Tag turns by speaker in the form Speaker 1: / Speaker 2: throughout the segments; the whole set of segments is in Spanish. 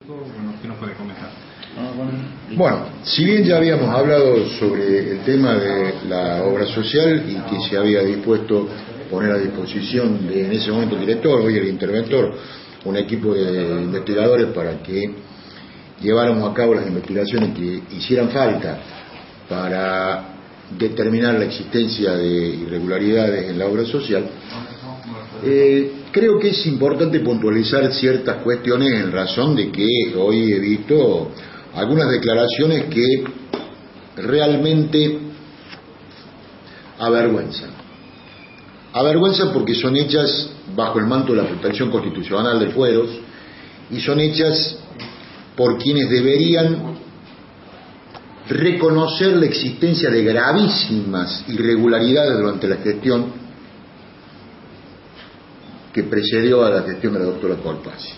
Speaker 1: Bueno, ¿qué nos puede comentar?
Speaker 2: Bueno, si bien ya habíamos hablado sobre el tema de la obra social y que se había dispuesto poner a disposición de, en ese momento el director, hoy el interventor, un equipo de investigadores para que lleváramos a cabo las investigaciones que hicieran falta para determinar la existencia de irregularidades en la obra social, creo que es importante puntualizar ciertas cuestiones en razón de que hoy he visto algunas declaraciones que realmente avergüenzan. Avergüenzan porque son hechas bajo el manto de la protección constitucional de fueros y son hechas por quienes deberían reconocer la existencia de gravísimas irregularidades durante la gestión que precedió a la gestión de la doctora Colpazzi.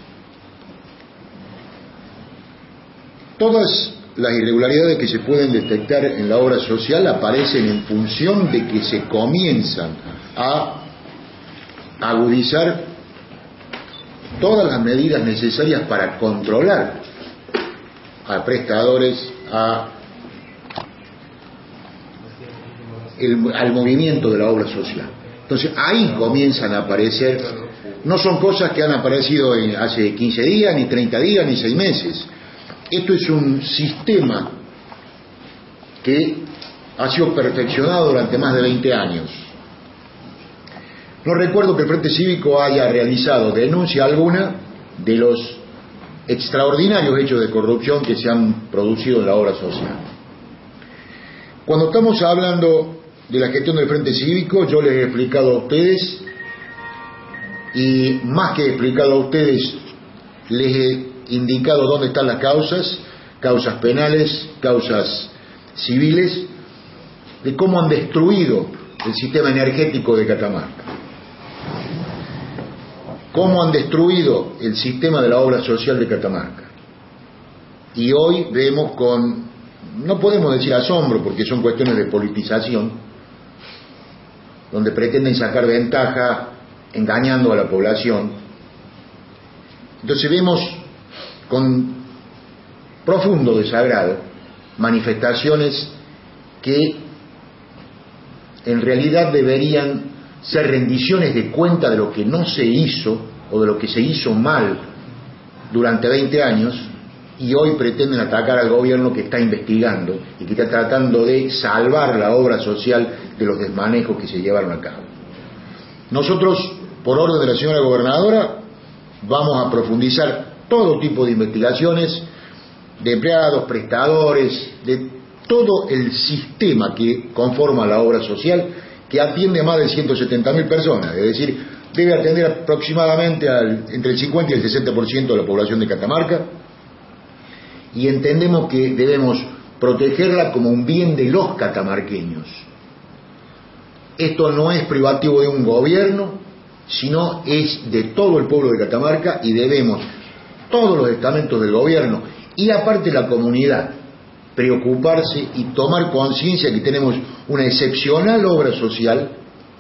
Speaker 2: Todas las irregularidades que se pueden detectar en la obra social aparecen en función de que se comienzan a agudizar todas las medidas necesarias para controlar a prestadores, al movimiento de la obra social. Entonces ahí comienzan a aparecer, no son cosas que han aparecido hace 15 días, ni 30 días, ni 6 meses. Esto es un sistema que ha sido perfeccionado durante más de 20 años. No recuerdo que el Frente Cívico haya realizado denuncia alguna de los extraordinarios hechos de corrupción que se han producido en la obra social. Cuando estamos hablando de la gestión del Frente Cívico, yo les he explicado a ustedes, y más que he explicado a ustedes, les he indicado dónde están las causas penales, causas civiles, de cómo han destruido el sistema energético de Catamarca, cómo han destruido el sistema de la obra social de Catamarca. Y hoy vemos con, no podemos decir asombro, porque son cuestiones de politización, donde pretenden sacar ventaja engañando a la población. Entonces vemos con profundo desagrado manifestaciones que en realidad deberían ser rendiciones de cuenta de lo que no se hizo o de lo que se hizo mal durante 20 años, y hoy pretenden atacar al gobierno que está investigando y que está tratando de salvar la obra social de los desmanejos que se llevaron a cabo. Nosotros, por orden de la señora gobernadora, vamos a profundizar todo tipo de investigaciones de empleados, prestadores, de todo el sistema que conforma la obra social, que atiende a más de 170.000 personas, es decir, debe atender aproximadamente entre el 50 y el 60% de la población de Catamarca, y entendemos que debemos protegerla como un bien de los catamarqueños. Esto no es privativo de un gobierno, sino es de todo el pueblo de Catamarca, y debemos, todos los estamentos del gobierno y aparte la comunidad, preocuparse y tomar conciencia que tenemos una excepcional obra social,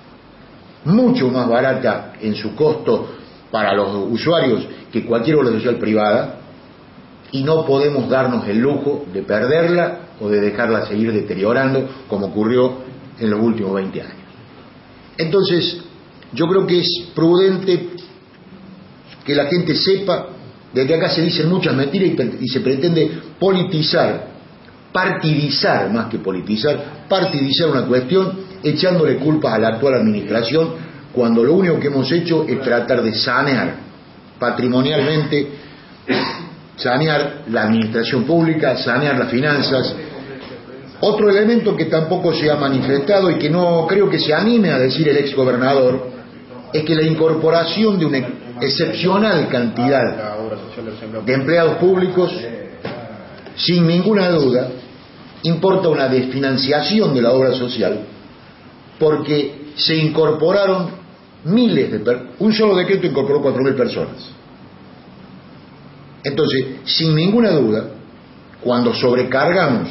Speaker 2: mucho más barata en su costo para los usuarios que cualquier obra social privada, y no podemos darnos el lujo de perderla o de dejarla seguir deteriorando como ocurrió en los últimos 20 años. Entonces, yo creo que es prudente que la gente sepa de que acá se dicen muchas mentiras y se pretende politizar, partidizar más que politizar, partidizar una cuestión echándole culpas a la actual administración, cuando lo único que hemos hecho es tratar de sanear patrimonialmente, sanear la administración pública, sanear las finanzas. Otro elemento que tampoco se ha manifestado y que no creo que se anime a decir el exgobernador es que la incorporación de una excepcional cantidad de empleados públicos, sin ninguna duda, importa una desfinanciación de la obra social, porque se incorporaron miles de personas. Un solo decreto incorporó 4.000 personas. Entonces, sin ninguna duda, cuando sobrecargamos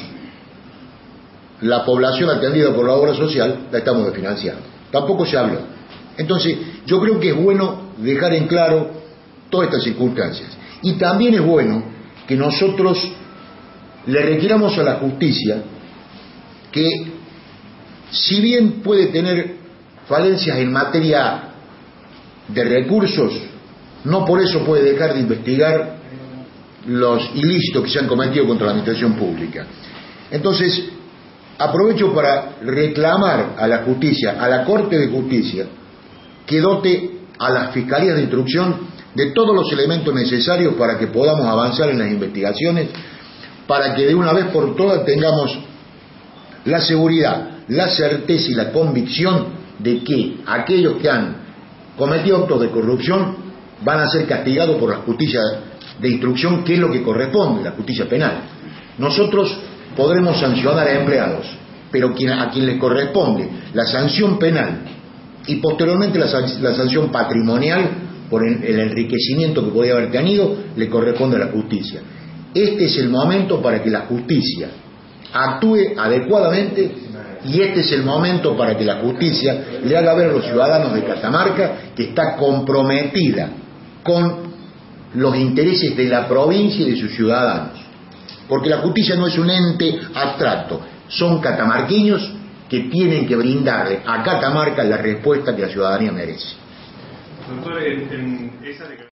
Speaker 2: la población atendida por la obra social, la estamos desfinanciando. Tampoco se habló. Entonces, yo creo que es bueno dejar en claro todas estas circunstancias. Y también es bueno que nosotros le requiramos a la justicia que, si bien puede tener falencias en materia de recursos, no por eso puede dejar de investigar los ilícitos que se han cometido contra la administración pública. Entonces, aprovecho para reclamar a la justicia, a la Corte de Justicia, que dote a las fiscalías de instrucción de todos los elementos necesarios para que podamos avanzar en las investigaciones, para que de una vez por todas tengamos la seguridad, la certeza y la convicción de que aquellos que han cometido actos de corrupción van a ser castigados por la justicia de instrucción, que es lo que corresponde, la justicia penal. Nosotros podremos sancionar a empleados, pero a quien le corresponde la sanción penal y posteriormente la sanción patrimonial por el enriquecimiento que podía haber tenido, le corresponde a la justicia. Este es el momento para que la justicia actúe adecuadamente, y este es el momento para que la justicia le haga ver a los ciudadanos de Catamarca que está comprometida con los intereses de la provincia y de sus ciudadanos, porque la justicia no es un ente abstracto, son catamarqueños que tienen que brindarle a Catamarca la respuesta que la ciudadanía merece.
Speaker 1: Doctor, en esa